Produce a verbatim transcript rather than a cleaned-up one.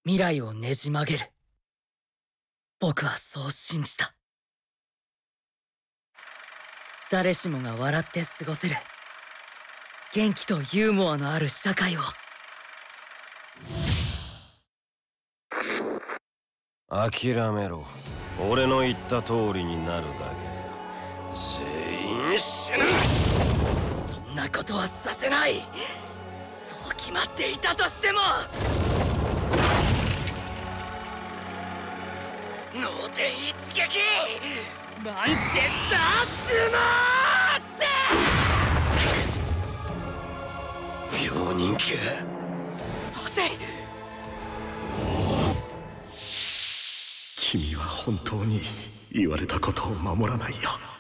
未来をねじ曲げる。僕はそう信じた。誰しもが笑って過ごせる元気とユーモアのある社会を。 諦めろ。俺の言った通りになるだけだ。全員死ぬ。 そんなことはさせない。そう決まっていたとしても。脳天一撃マンチェスタースマッシュ。 病人か。 なぜ君は本当に言われたことを守らないよ。